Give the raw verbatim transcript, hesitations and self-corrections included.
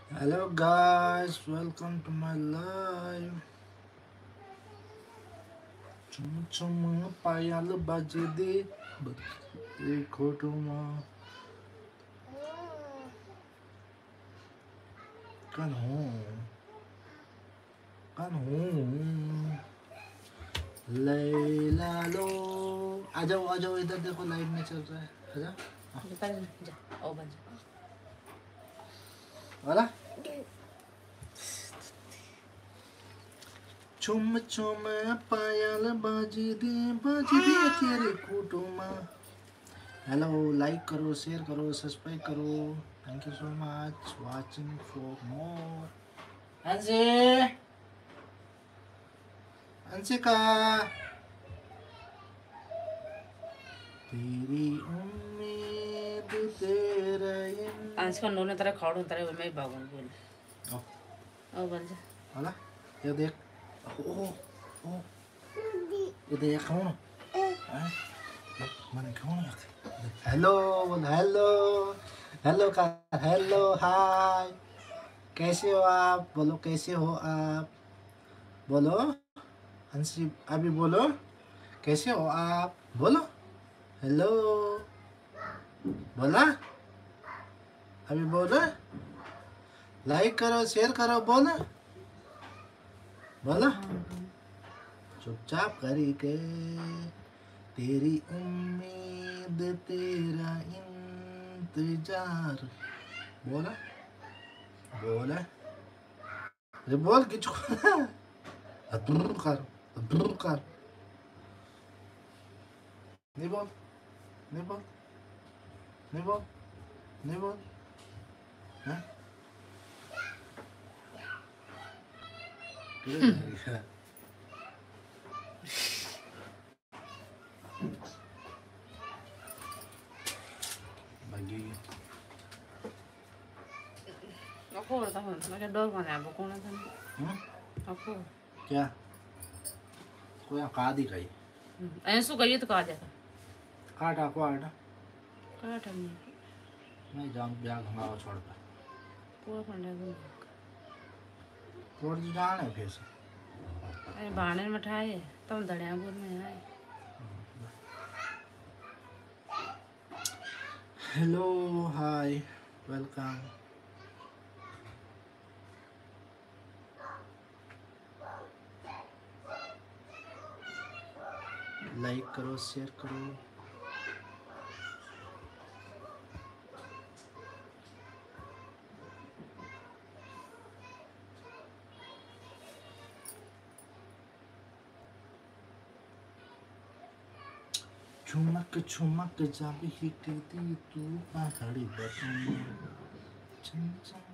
Hello guys, welcome to my live. Chum chum payal baje de देखो तुम कान्हू कान्हू लैला लो आ जाओ आ जाओ इधर देखो लाइव में चल रहा है आ जाओ जा ओ बन जा वाला चुम चुम पायल बाजी दे बाजी दे तेरे कुटुमा हेलो लाइक करो शेयर करो सब्सक्राइब करो thank you so much watching for more Anshi Anshika तेरी उम्मीद तेरा आज का नोने तरह खाओ तरह मैं बागों बोल ओ ओ बन जा वाला ये देख ओ ओ ये देख कौन है मैंने कौन है हेलो हेलो हेलो का हेलो हाय कैसे हो आप बोलो कैसे हो आप बोलो हंसी अभी बोलो कैसे हो आप बोलो हेलो बोला अभी बोलो लाइक करो शेयर करो बोलो बोलो चुपचाप करी के तेरी उम्मीद तेरा इंतजार बोला बोला ये बोल किचु अदुर कर अदुर कर नहीं बोल नहीं बोल नहीं बोल नहीं बोल हाँ बगी aku udah tahu macam dor mana ya buku nanti aku क्या कोई आकादी गई ऐसे सु गई तो कहा जाता काटा को आटा काटा नहीं मैं जान ब्याह घंगावा छोड़ कर पूरा पंडा दूँ थोड़ी जान है फिर से अरे बाने में ठाए तुम दड़िया बोल में आए हेलो हाय वेलकम लाइक करो शेयर करो चुमक चुमक जब हिटती तू पहाड़ी बटन